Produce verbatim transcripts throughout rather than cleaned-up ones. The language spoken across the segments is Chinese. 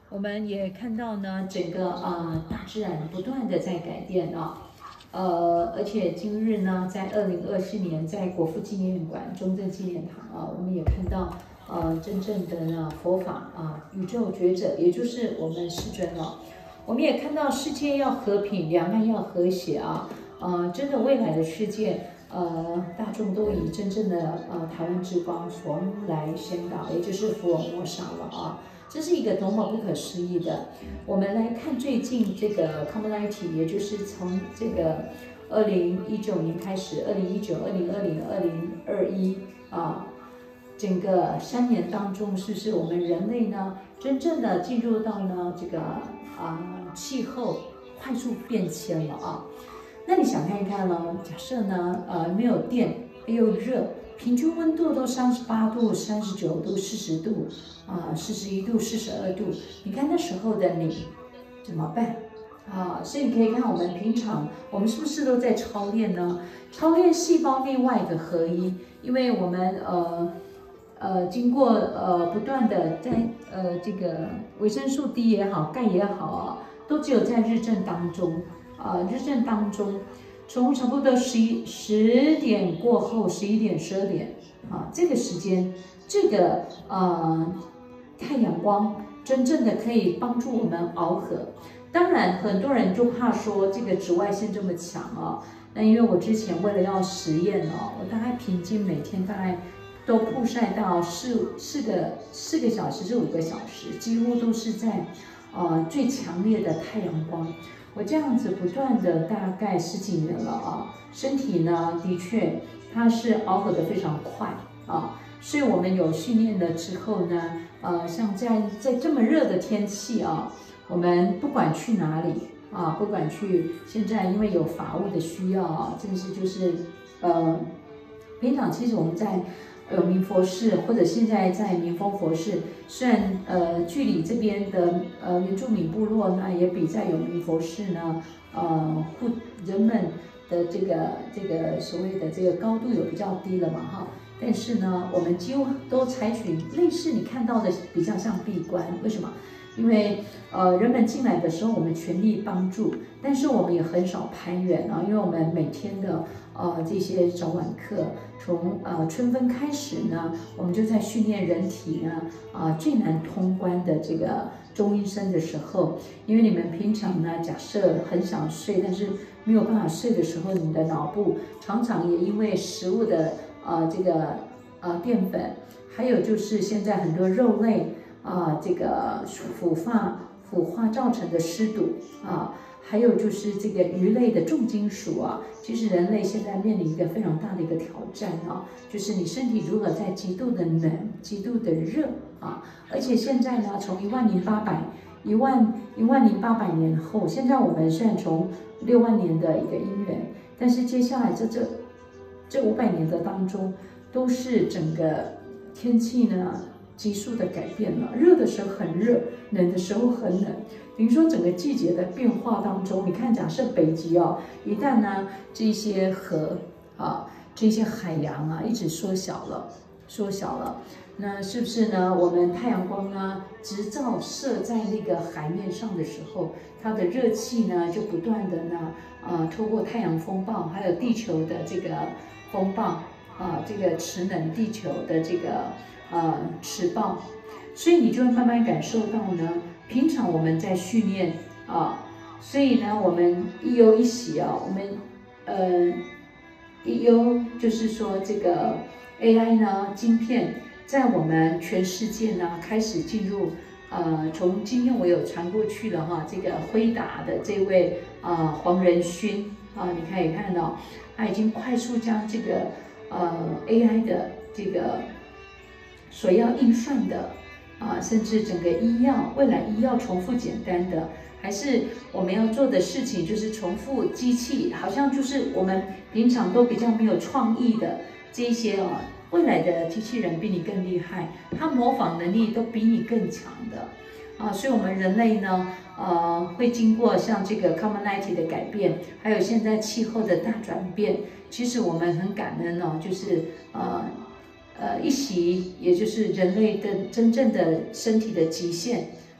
我们也看到呢，整个呃大自然不断的在改变啊，呃，而且今日呢，在二零二四年，在国父纪念馆中正纪念堂啊，我们也看到呃真正的呢佛法啊，宇宙觉者，也就是我们世尊了。我们也看到世界要和平，两岸要和谐啊，呃，真的未来的世界。呃，大众都以真正的呃台湾之光佛来宣导，也就是福尔摩沙了啊。这是一个多么不可思议的！我们来看最近这个 Commonality， 也就是从这个二零一九年开始，二零一九、二零二零、二零二一啊，整个三年当中，是不是我们人类呢，真正的进入到呢这个啊气候快速变迁了啊？那你想看一看呢？假设呢，呃，没有电又热，平均温度都三十八度、三十九度、四十度，啊、呃，四十一度、四十二度，你看那时候的你怎么办？啊，所以你可以看我们平常，我们是不是都在操练呢？操练细胞内外的合一，因为我们呃呃经过呃不断的在呃这个维生素 D 也好，钙也好啊，都只有在日正当中。呃，日正当中，从差不多十一十点过后，十一点、十二点啊，这个时间，这个呃太阳光真正的可以帮助我们螯合。当然，很多人就怕说这个紫外线这么强啊，那因为我之前为了要实验哦，我大概平均每天大概都曝晒到四四个四个小时至五个小时，几乎都是在呃最强烈的太阳光。我这样子不断的大概十几年了啊，身体呢的确它是螯合的非常快啊，所以我们有训练了之后呢，呃，像在在这么热的天气啊，我们不管去哪里啊，不管去现在因为有法务的需要啊，真是就是呃，平常其实我们在。永明佛寺或者现在在民丰佛寺，虽然呃距离这边的呃原住民部落呢也比在永明佛寺呢呃户人们的这个这个所谓的这个高度有比较低了嘛哈，但是呢我们几乎都采取类似你看到的比较像闭关，为什么？因为呃人们进来的时候我们全力帮助，但是我们也很少攀援啊，因为我们每天的呃这些早晚课。从呃春分开始呢，我们就在训练人体呢啊、呃、最难通关的这个中阴身的时候，因为你们平常呢假设很想睡，但是没有办法睡的时候，你的脑部常常也因为食物的呃这个呃淀粉，还有就是现在很多肉类啊、呃、这个腐化腐化造成的湿度啊。还有就是这个鱼类的重金属啊，其实人类现在面临一个非常大的一个挑战啊，就是你身体如何在极度的冷、极度的热啊，而且现在呢，从一万零八百、一万一万零八百年后，现在我们虽然从六万年的一个因缘，但是接下来这这这五百年的当中，都是整个天气呢急速的改变了，热的时候很热，冷的时候很冷。比如说整个季节的变化当中，你看，假设北极哦，一旦呢这些河啊、这些海洋啊一直缩小了，缩小了，那是不是呢？我们太阳光呢直照射在那个海面上的时候，它的热气呢就不断的呢呃透过太阳风暴，还有地球的这个风暴啊、这个磁能地球的这个呃磁暴，所以你就会慢慢感受到呢。平常我们在训练啊，所以呢，我们一忧一喜啊，我们呃一忧就是说这个 A I 呢，晶片在我们全世界呢开始进入呃，从今天我有传过去了哈，这个辉达的这位啊、呃、黄仁勋啊，你可以看到他已经快速将这个呃 A I 的这个所要运算的。啊，甚至整个医药，未来医药重复简单的，还是我们要做的事情就是重复机器，好像就是我们平常都比较没有创意的这些哦，未来的机器人比你更厉害，它模仿能力都比你更强的啊，所以我们人类呢，呃，会经过像这个 Commonality 的改变，还有现在气候的大转变，其实我们很感恩哦，就是呃。呃，一息，也就是人类的真正的身体的极限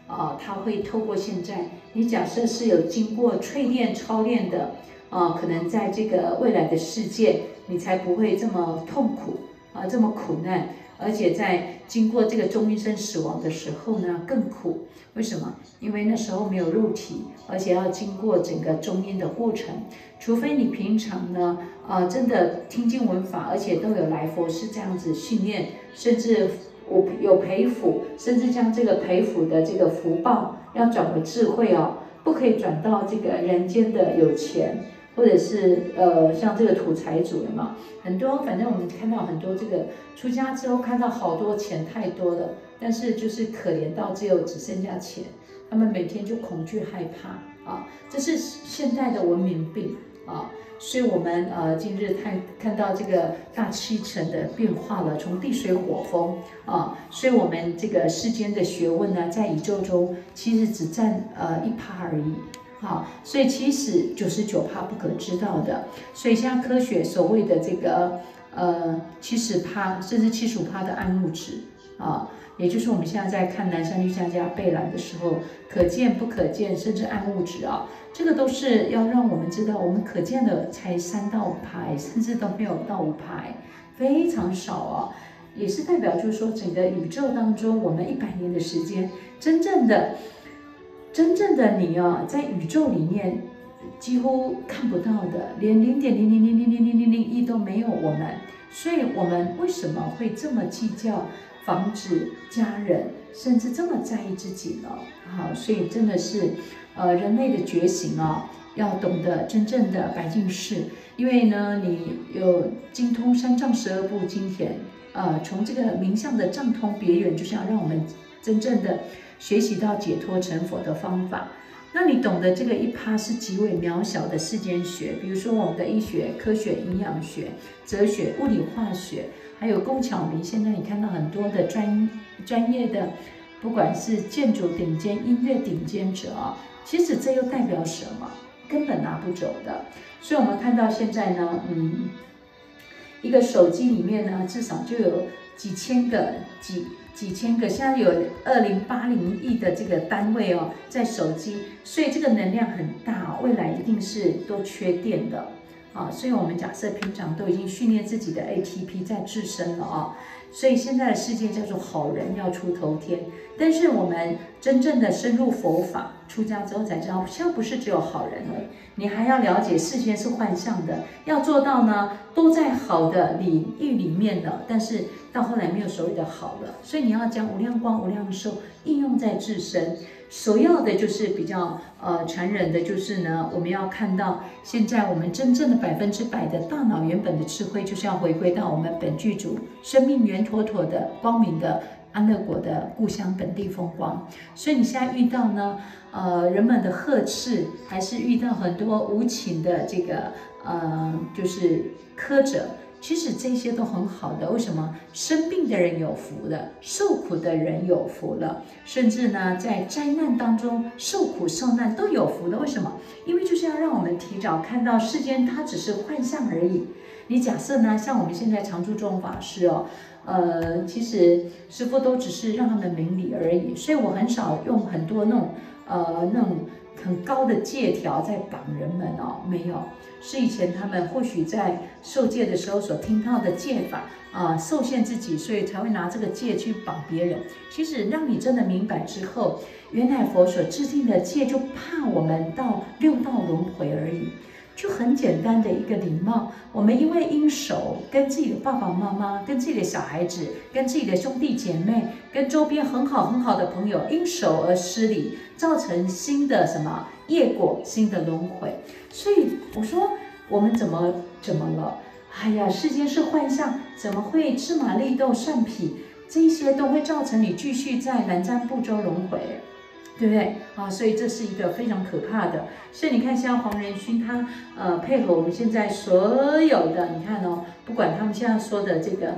啊、呃，它会透过现在，你假设是有经过淬炼、操练的，啊、呃，可能在这个未来的世界，你才不会这么痛苦啊、呃，这么苦难。而且在经过这个终一生死亡的时候呢，更苦。为什么？因为那时候没有肉体，而且要经过整个中阴的过程。除非你平常呢，呃，真的听经闻法，而且都有来佛是这样子训练，甚至我有培福，甚至将这个培福的这个福报要转为智慧哦，不可以转到这个人间的有钱。或者是呃，像这个土财主的嘛，很多，反正我们看到很多这个出家之后看到好多钱太多了，但是就是可怜到只有只剩下钱，他们每天就恐惧害怕啊，这是现代的文明病啊，所以我们呃今日看看到这个大气层的变化了，从地水火风啊，所以我们这个世间的学问呢，在宇宙中其实只占呃一趴而已。好，所以其实九十九趴不可知道的，所以像科学所谓的这个呃七十趴甚至七十五趴的暗物质啊，也就是我们现在在看南山律家家贝兰的时候，可见不可见，甚至暗物质啊，这个都是要让我们知道，我们可见的才三到五趴，甚至都没有到五趴，非常少啊，也是代表就是说整个宇宙当中，我们一百年的时间，真正的。真正的你啊，在宇宙里面几乎看不到的，连零点零零零零零零零零一都没有我们，所以我们为什么会这么计较房子、家人，甚至这么在意自己呢？好，所以真的是，呃，人类的觉醒啊，要懂得真正的白净事，因为呢，你有精通三藏十二部经典，呃，从这个名相的藏通别圆，就是要让我们真正的。学习到解脱成佛的方法，那你懂得这个一趴是极为渺小的世间学，比如说我们的医学、科学、营养学、哲学、物理化学，还有工巧明。现在你看到很多的专专业的，不管是建筑顶尖、音乐顶尖者啊，其实这又代表什么？根本拿不走的。所以我们看到现在呢，嗯，一个手机里面呢，至少就有几千个几。几千个，现在有二零八零亿的这个单位哦，在手机，所以这个能量很大哦，未来一定是都缺电的啊。所以我们假设平常都已经训练自己的 A T P 在自身了啊，所以现在的世界叫做好人要出头天。但是我们真正的深入佛法，出家之后才知道，现在不是只有好人了，你还要了解世间是幻象的，要做到呢，都在好的领域里面了，但是。到后来没有所谓的好了，所以你要将无量光、无量寿应用在自身。首要的就是比较呃残忍的，就是呢，我们要看到现在我们真正的百分之百的大脑原本的智慧，就是要回归到我们本具足生命圆妥妥的光明的安乐国的故乡本地风光。所以你现在遇到呢，呃，人们的呵斥，还是遇到很多无情的这个呃，就是苛责。其实这些都很好的，为什么？生病的人有福了，受苦的人有福了，甚至呢，在灾难当中受苦受难都有福了。为什么？因为就是要让我们提早看到世间它只是幻象而已。你假设呢，像我们现在常住中法师哦，呃，其实师父都只是让他们明理而已，所以我很少用很多那种呃那种很高的戒条在绑人们哦，没有。是以前他们或许在受戒的时候所听到的戒法啊、呃，受限自己，所以才会拿这个戒去绑别人。其实让你真的明白之后，原来佛所制定的戒就怕我们到六道轮回而已，就很简单的一个礼貌。我们因为应手跟自己的爸爸妈妈、跟自己的小孩子、跟自己的兄弟姐妹、跟周边很好很好的朋友因手而失礼，造成新的什么业果、新的轮回。所以我说，我们怎么怎么了？哎呀，世间是幻象，怎么会芝麻绿豆蒜皮？这些都会造成你继续在南瞻部洲轮回，对不对啊？所以这是一个非常可怕的。所以你看，像黄仁勋他呃配合我们现在所有的，你看哦，不管他们现在说的这个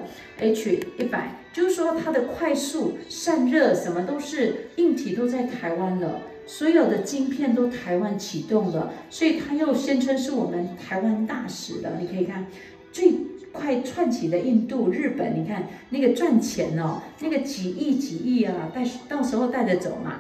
H 一百，就是说它的快速散热什么都是硬体都在台湾了。所有的晶片都台湾启动了，所以他又宣称是我们台湾大使了。你可以看，最快窜起的印度、日本，你看那个赚钱哦，那个几亿几亿啊，带到时候带着走嘛。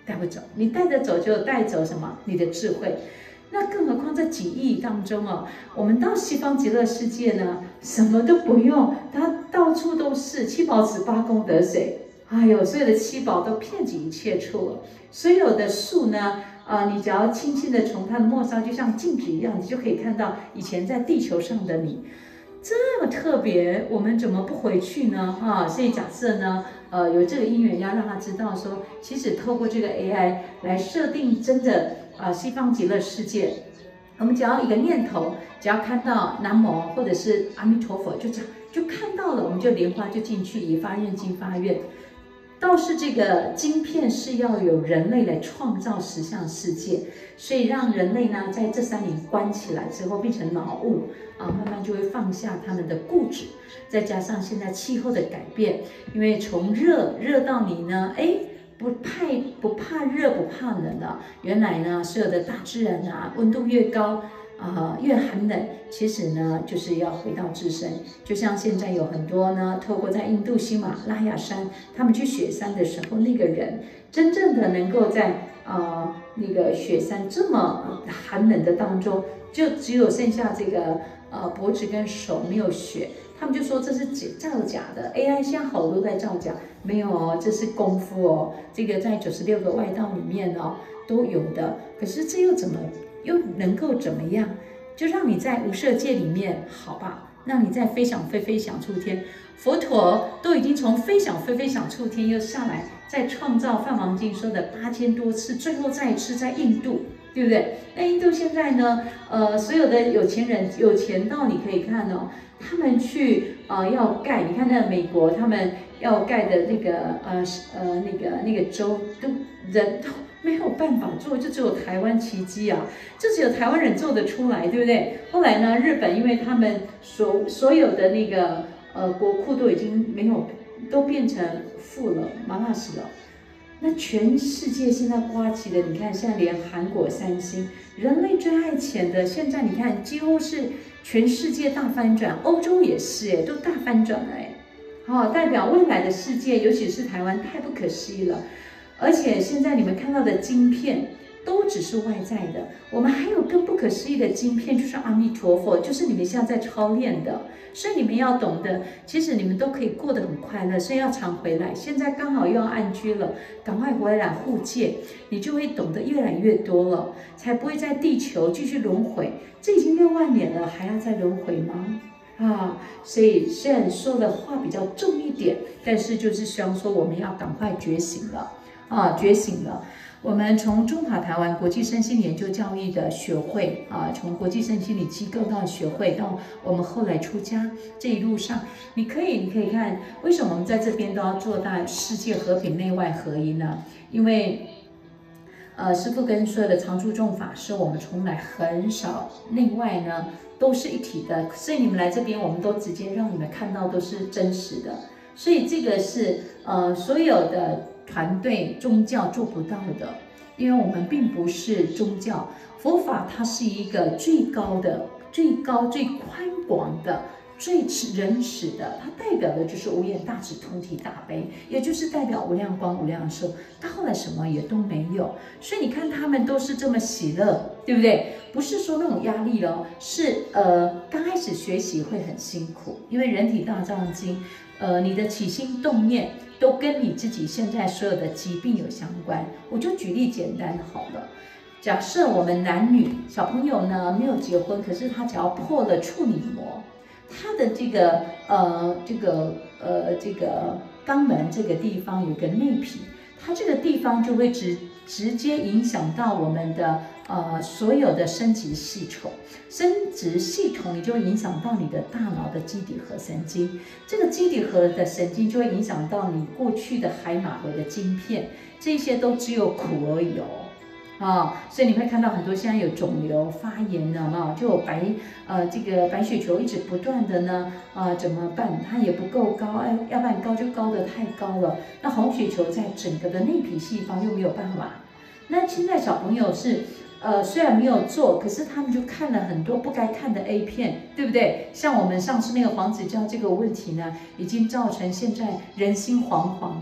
带不走。你带着走就带走什么？你的智慧。那更何况这几亿当中哦，我们到西方极乐世界呢，什么都不用，它到处都是七宝池八功德水，哎呦，所有的七宝都遍及一切处了。所有的树呢，啊、呃，你只要轻轻的从它的末梢，就像镜子一样，你就可以看到以前在地球上的你。这么特别，我们怎么不回去呢？哈、啊，所以假设呢，呃，有这个因缘，要让他知道说，其实透过这个 A I 来设定真的啊、呃、西方极乐世界，我们只要一个念头，只要看到南无或者是阿弥陀佛，就这样就看到了，我们就莲花就进去，以发愿即发愿。倒是这个晶片是要有人类来创造实相世界，所以让人类呢在这三年关起来之后变成脑雾啊，慢慢就会放下他们的固执，再加上现在气候的改变，因为从热热到你呢，哎，不怕不怕热不怕冷了，原来呢所有的大自然啊，温度越高。啊、呃，越寒冷，其实呢，就是要回到自身。就像现在有很多呢，透过在印度喜马拉雅山，他们去雪山的时候，那个人真正的能够在啊、呃、那个雪山这么寒冷的当中，就只有剩下这个呃脖子跟手没有雪，他们就说这是造假的 ，A I 现在好多在造假，没有哦，这是功夫哦，这个在九十六个外道里面哦都有的，可是这又怎么？又能够怎么样？就让你在无色界里面，好吧，让你在飞翔飞飞翔出天。佛陀都已经从飞翔飞飞翔出天又下来，再创造《梵网经》说的八千多次，最后再一次在印度，对不对？那印度现在呢？呃，所有的有钱人有钱到你可以看哦，他们去呃要盖，你看那个美国他们要盖的那个呃呃那个那个州，都人都。没有办法做，就只有台湾奇迹啊！就只有台湾人做得出来，对不对？后来呢，日本因为他们所所有的那个呃国库都已经没有，都变成负了，麻辣死了。那全世界现在刮起的，你看现在连韩国三星，人类最爱钱的，现在你看几乎是全世界大翻转，欧洲也是哎，都大翻转了哎，好、哦，代表未来的世界，尤其是台湾，太不可思议了。而且现在你们看到的晶片都只是外在的，我们还有更不可思议的晶片，就是阿弥陀佛，就是你们现在在操练的。所以你们要懂得，其实你们都可以过得很快乐，所以要常回来。现在刚好又要安居了，赶快回来护戒，你就会懂得越来越多了，才不会在地球继续轮回。这已经六万年了，还要再轮回吗？啊，所以虽然说的话比较重一点，但是就是希望说我们要赶快觉醒了。啊，觉醒了！我们从中华台湾国际身心研究教育的学会啊，从国际身心理机构到学会，到我们后来出家这一路上，你可以，你可以看为什么我们在这边都要做到世界和平、内外合一呢？因为，呃，师父跟所有的常住众法师，我们从来很少内外呢都是一体的，所以你们来这边，我们都直接让你们看到都是真实的，所以这个是呃所有的。团队宗教做不到的，因为我们并不是宗教，佛法它是一个最高的、最高、最宽广的、最仁慈的，它代表的就是无眼大慈、通体大悲，也就是代表无量光、无量寿。到后来什么也都没有，所以你看他们都是这么喜乐，对不对？不是说那种压力咯，是呃刚开始学习会很辛苦，因为人体大藏经，呃你的起心动念。都跟你自己现在所有的疾病有相关。我就举例简单好了，假设我们男女小朋友呢没有结婚，可是他只要破了处女膜，他的这个呃这个呃这个肛门这个地方有个内皮，它这个地方就会直直接影响到我们的呃所有的生殖系统。生殖系统，你就会影响到你的大脑的基底核神经，这个基底核的神经就会影响到你过去的海马回的晶片，这些都只有苦而已哦，啊，所以你会看到很多现在有肿瘤发炎的嘛，就有白呃这个白血球一直不断的呢，呃怎么办？它也不够高，哎，要不然高就高得太高了，那红血球在整个的内皮细胞又没有办法，那现在小朋友是。呃，虽然没有做，可是他们就看了很多不该看的 A 片，对不对？像我们上次那个黄子佼这个问题呢，已经造成现在人心惶惶了。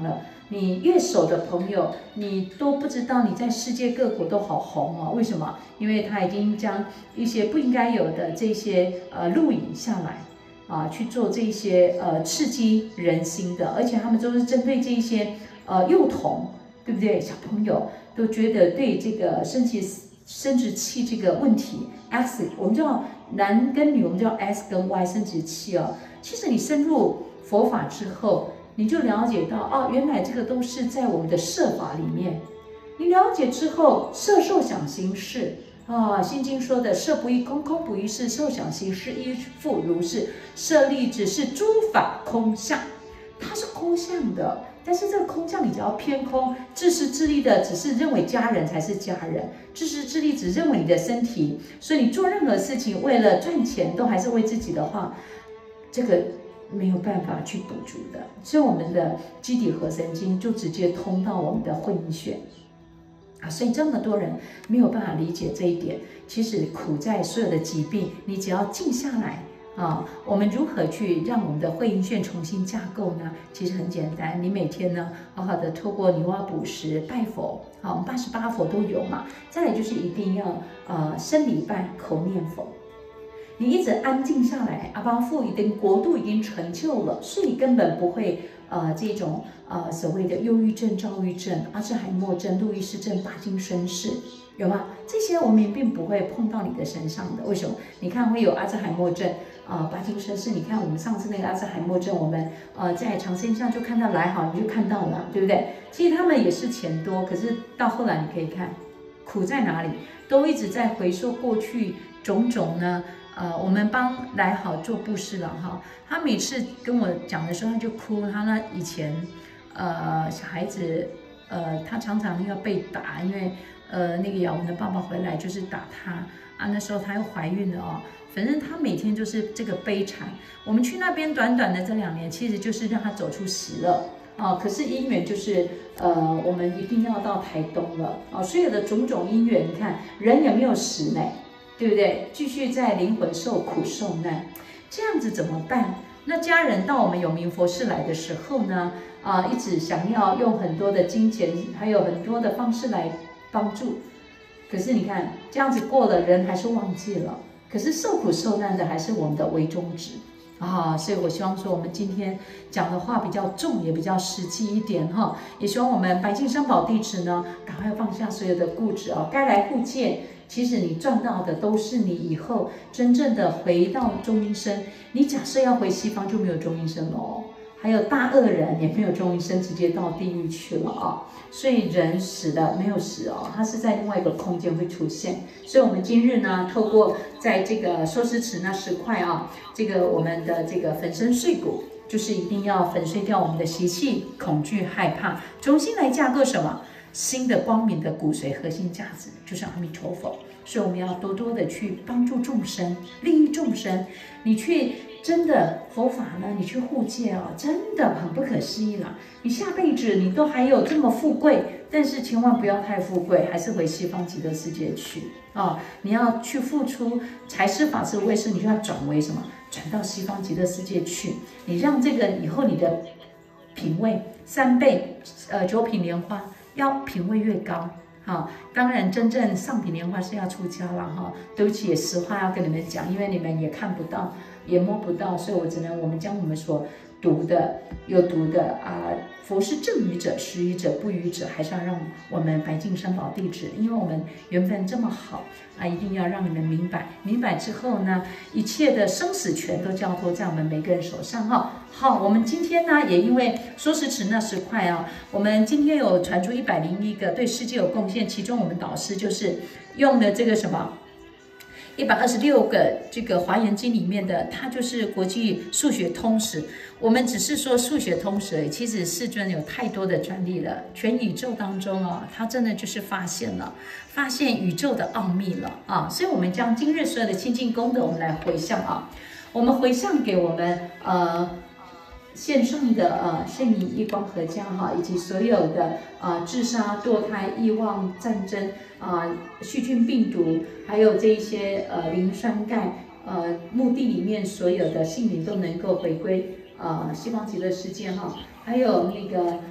你越熟的朋友，你都不知道你在世界各国都好红哦。为什么？因为他已经将一些不应该有的这些呃录影下来啊，去做这些呃刺激人心的，而且他们都是针对这些呃幼童，对不对？小朋友都觉得对这个生殖生殖器这个问题 ，X 我们叫男跟女，我们叫 S 跟 Y 生殖器哦。其实你深入佛法之后，你就了解到哦，原来这个都是在我们的摄法里面。你了解之后，色受想行识啊，《心经》说的色不异空，空不异事，受想行识亦复如是。色力只是诸法空相，它是空相的。但是这个空相你只要偏空，自私自利的只是认为家人才是家人，自私自利只认为你的身体，所以你做任何事情为了赚钱都还是为自己的话，这个没有办法去补足的。所以我们的基底核神经就直接通到我们的会阴穴啊，所以这么多人没有办法理解这一点。其实苦在所有的疾病，你只要静下来。啊，我们如何去让我们的会阴穴重新架构呢？其实很简单，你每天呢，好好的透过女娲补食、拜佛，好，我们八十八佛都有嘛。再来就是一定要呃生礼拜、口念佛。你一直安静下来，阿巴父已经国度已经成就了，所以你根本不会呃这种呃所谓的忧郁症、躁郁症、阿兹海默症、路易氏症、帕金森氏。有吗？这些我们并不会碰到你的身上的，为什么？你看会有阿兹海默症啊、呃，帕金森氏。你看我们上次那个阿兹海默症，我们呃在长生上就看到来好，你就看到了，对不对？其实他们也是钱多，可是到后来你可以看苦在哪里，都一直在回溯过去种种呢。呃，我们帮来好做布施了哈，他每次跟我讲的时候他就哭，他那以前呃小孩子呃他常常要被打，因为。呃，那个雅文的爸爸回来就是打他啊，那时候她又怀孕了哦，反正她每天就是这个悲惨。我们去那边短短的这两年，其实就是让她走出喜乐啊。可是因缘就是呃，我们一定要到台东了啊，所有的种种因缘，你看人也没有死呢，对不对？继续在灵魂受苦受难，这样子怎么办？那家人到我们永明佛寺来的时候呢，啊，一直想要用很多的金钱，还有很多的方式来。帮助，可是你看这样子过了，人还是忘记了。可是受苦受难的还是我们的为宗旨啊，所以我希望说我们今天讲的话比较重，也比较实际一点哈。也希望我们白净三宝弟子呢，赶快放下所有的固执哦，该来护戒。其实你赚到的都是你以后真正的回到中阴身。你假设要回西方就没有中阴身了哦。还有大恶人也没有中阴身，直接到地狱去了啊！所以人死了没有死哦，他是在另外一个空间会出现。所以，我们今日呢，透过在这个寿司池那十块啊，这个我们的这个粉身碎骨，就是一定要粉碎掉我们的习气、恐惧、害怕，重新来架构什么新的光明的骨髓核心价值，就是阿弥陀佛。所以，我们要多多的去帮助众生，利益众生，你去。真的佛法呢，你去护戒啊，真的很不可思议啦！你下辈子你都还有这么富贵，但是千万不要太富贵，还是回西方极乐世界去啊！你要去付出财施法施为师，你就要转为什么？转到西方极乐世界去。你让这个以后你的品位三倍，呃，九品莲花要品位越高。好，当然真正上品莲花是要出家了哈。对不起，实话要跟你们讲，因为你们也看不到。也摸不到，所以我只能我们将我们所读的、有读的啊，佛是正语者、实语者、不语者，还是要让我们白净三宝弟子，因为我们缘分这么好啊，一定要让你们明白。明白之后呢，一切的生死权都交托在我们每个人手上哈。好，我们今天呢，也因为说时迟那时快啊，我们今天有传出一百零一个对世界有贡献，其中我们导师就是用的这个什么。一百二十六个这个华严经里面的，它就是国际数学通史。我们只是说数学通史而已，其实世尊有太多的专利了。全宇宙当中啊，他真的就是发现了，发现宇宙的奥秘了啊！所以，我们将今日所有的清净功德，我们来回向啊，我们回向给我们呃。线上的呃圣仪一光合家哈，以及所有的呃自杀、堕胎、意妄、战争啊、呃、细菌、病毒，还有这一些呃磷酸钙呃墓地里面所有的性灵都能够回归呃西方极乐世界哈，还有那个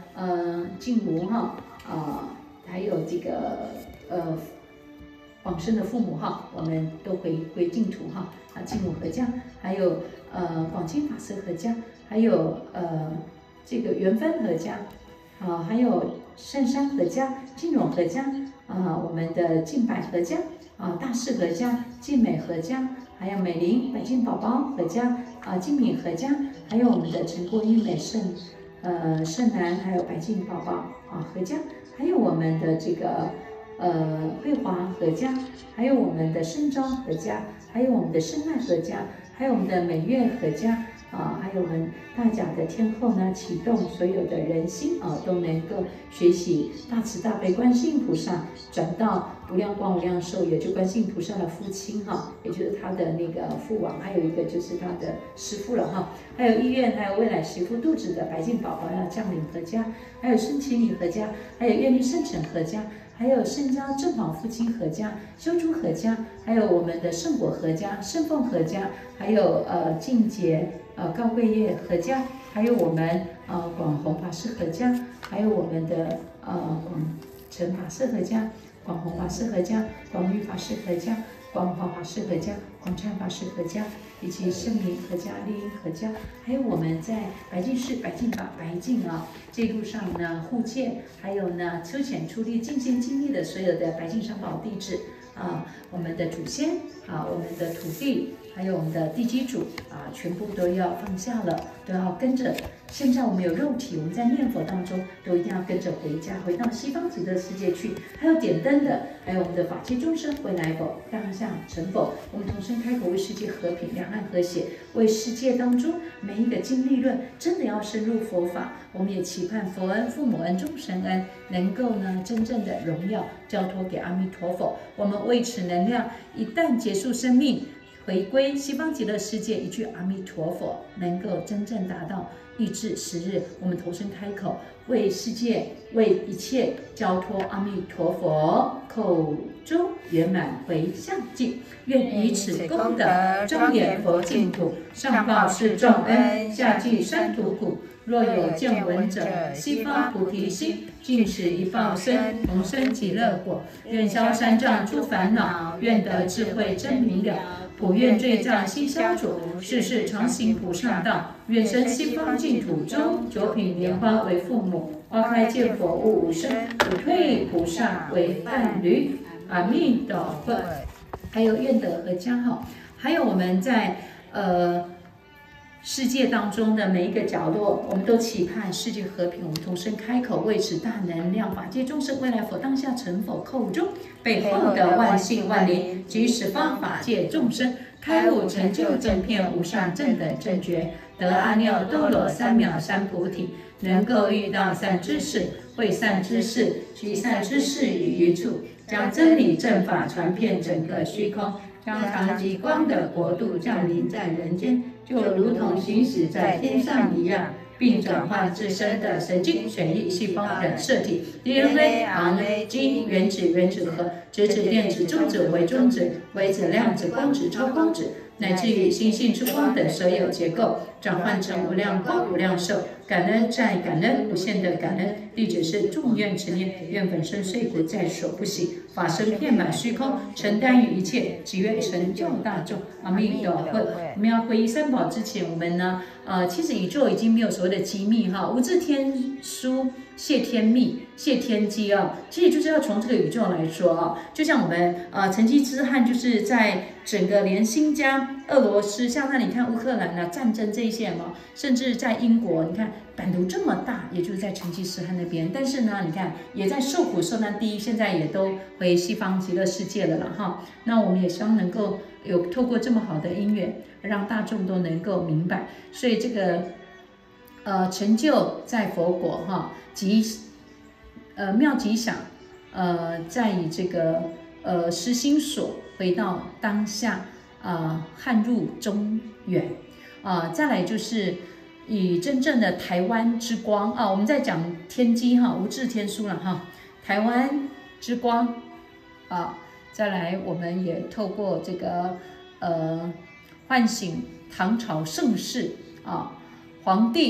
呃净炉哈啊，还有这个呃往生的父母哈，我们都回归净土哈啊，净炉合家，还有呃广清法师合家，还有呃这个圆分合家啊，还有圣山合家、金融合家啊，我们的净百合家啊，大士合家、净美合家。还有美玲、白金宝宝合家啊，金敏合家，还有我们的陈国英美圣，呃圣男，还有白金宝宝啊合家，还有我们的这个呃慧华合家，还有我们的圣昭合家，还有我们的圣爱合家，还有我们的美月合家啊，还有我们大甲的天后呢，启动所有的人心啊，都能够学习大慈大悲观世音菩萨，转到无量光无量寿，也就观世音菩萨的父亲哈，也就是他的那个父王，还有一个就是他的师父了哈，还有医院，还有未来媳妇肚子的白净宝宝要降临合家，还有圣奇女合家，还有愿力圣城合家。还有圣家正宝父亲合家、修诸合家，还有我们的圣果合家、圣凤合家，还有呃净洁呃高贵业合家，还有我们呃广弘法师合家，还有我们的呃广成法师合家、广弘法师合家、广律法师合家、广华法师合家、广忏法师合家，以及圣灵合家、丽音合家，还有我们在白净寺、白净法、白净啊这一路上呢护戒，还有呢秋显出力、尽心尽力的所有的白净三宝弟子啊，我们的祖先啊，我们的土地，还有我们的地基主啊，全部都要放下了，都要跟着。现在我们有肉体，我们在念佛当中都一定要跟着回家，回到西方极乐世界去。还有点灯的，还有我们的法界众生未来否、当下成否，我们同声开口为世界和平、两岸和谐，为世界当中每一个经历论真的要深入佛法。我们也期盼佛恩、父母恩、众神恩能够呢真正的荣耀交托给阿弥陀佛。我们为此能量一旦结束生命，回归西方极乐世界，一句阿弥陀佛，能够真正达到意志时日，我们投身开口，为世界、为一切交托阿弥陀佛，口中圆满回向尽，愿以此功德庄严佛净土，上报四重恩，下济三途苦。若有见闻者，悉发菩提心，尽此一报身，同生极乐国。愿消三障诸烦恼，愿得智慧真明了。普愿罪障悉消除，世世常行菩萨道。愿生西方净土中，九品莲花为父母，花开见佛悟无生，五退菩萨为伴侣。阿弥陀佛。还有愿得合家哈，还有我们在呃。世界当中的每一个角落，我们都期盼世界和平。我们同声开口，为此大能量，法界众生未来佛当下成佛口中，背后的万幸万灵，及十方法界众生开悟成就正片无上正等正觉，得阿耨多罗三藐三菩提，能够遇到善知识，会善知识，集善知识于一处，将真理正法传遍整个虚空。将常极光的国度降临在人间，就如同行驶在天上一样，并转换自身的神经、血液、细胞、染色体、D N A、R N A、基因、原子、原子核、质子、电子、中子、微中子、微子、量子、光子、超光子，乃至于星性之光等所有结构，转换成无量光、无量寿。感恩再感恩，无限的感恩。弟子是众愿持念，愿本身碎骨在所不惜，法身遍满虚空，承担于一切，只愿成就大众。阿弥陀佛。我们要皈依三宝之前，我们呢，呃，其实宇宙已经没有所谓的机密哈，无字天书谢天密，谢天机啊，其实就是要从这个宇宙来说啊，就像我们呃成吉思汗就是在整个连新疆、俄罗斯，像那你看乌克兰啊战争这一些嘛，甚至在英国，你看版图这么大，也就是在成吉思汗那边，但是呢，你看也在受苦受难第一，现在也都回西方极乐世界了了哈。那我们也希望能够有透过这么好的因缘，让大众都能够明白，所以这个呃成就在佛国哈，吉呃妙吉祥，呃在以这个呃实心所回到当下啊，汉入中原啊，再来就是以真正的台湾之光啊，我们在讲天机哈，无字天书了哈，台湾之光啊，再来我们也透过这个呃唤醒唐朝盛世啊，皇帝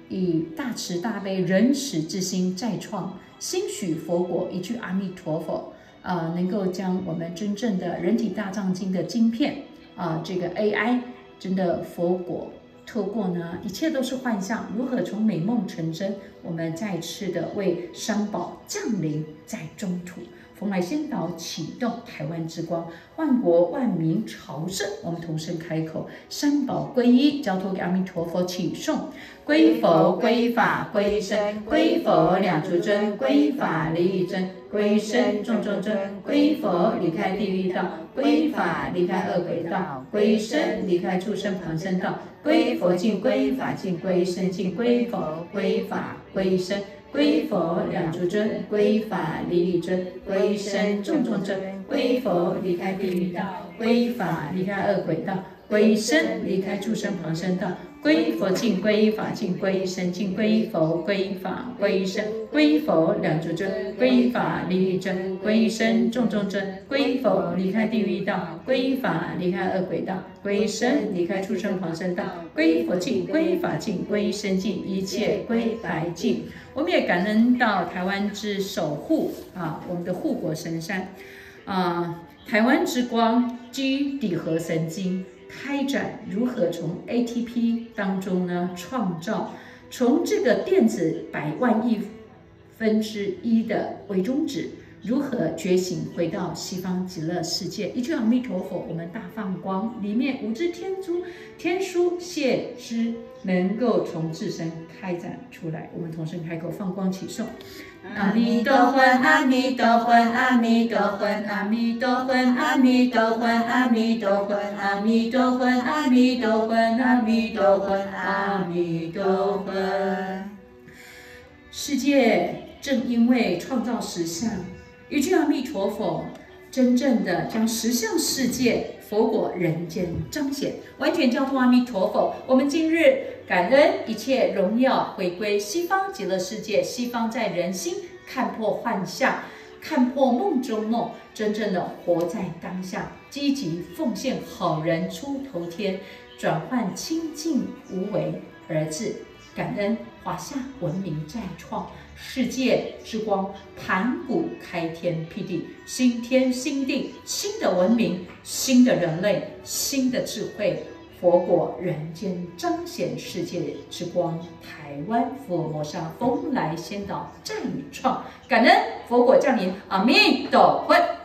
以大慈大悲仁慈之心再创，兴许佛果，一句阿弥陀佛，啊、呃，能够将我们真正的人体大藏经的晶片啊、呃，这个 A I 真的佛果。透过呢，一切都是幻象，如何从美梦成真？我们再次的为三宝降临在中土，蓬莱仙岛启动台湾之光，万国万民朝圣。我们同声开口，三宝归一，交托给阿弥陀佛启诵。归佛、归法、归僧，归佛两足尊，归法离欲真，归僧众众尊。归佛离开地狱道，归法离开恶鬼道，归僧离开畜生旁生道。归佛净，归法净，归僧净，归佛、归法、归僧。归佛两足尊，归法离欲真，归僧众众尊。归佛离开地狱道，归法离开恶鬼道，归僧离开畜生旁生道。归佛净，归法净，归僧净，归佛、归法、归僧。归佛两足尊，归法离欲真，归僧众众尊。归佛离开地狱道，归法离开恶鬼道，归僧离开畜生旁生道。归佛净，归法净，归僧净，一切归白净。我们也感恩到台湾之守护啊，我们的护国神山啊，台湾之光居底核神经。开展如何从 A T P 当中呢创造，从这个电子百万亿分之一的为中指，如何觉醒回到西方极乐世界？一句阿弥陀佛，我们大放光，里面五只天珠、天书、谢枝能够从自身开展出来。我们同声开口，放光起诵。阿弥陀佛，阿弥陀佛，阿弥陀佛，阿弥陀佛，阿弥陀佛，阿弥陀佛，阿弥陀佛，阿弥陀佛，阿弥陀佛，阿弥陀佛。世界正因为创造实相，一句阿弥陀佛，真正的将实相世界佛果人间彰显，完全交托阿弥陀佛。我们今日感恩一切荣耀回归西方极乐世界，西方在人心看破幻象，看破梦中梦，真正的活在当下，积极奉献好人出头天，转换清净无为而治。感恩华夏文明再创，世界之光盘古开天辟地，新天新地，新的文明，新的人类，新的智慧，佛果人间彰显世界之光，台湾福尔摩沙蓬莱仙岛再创，感恩佛果降临，阿弥陀佛。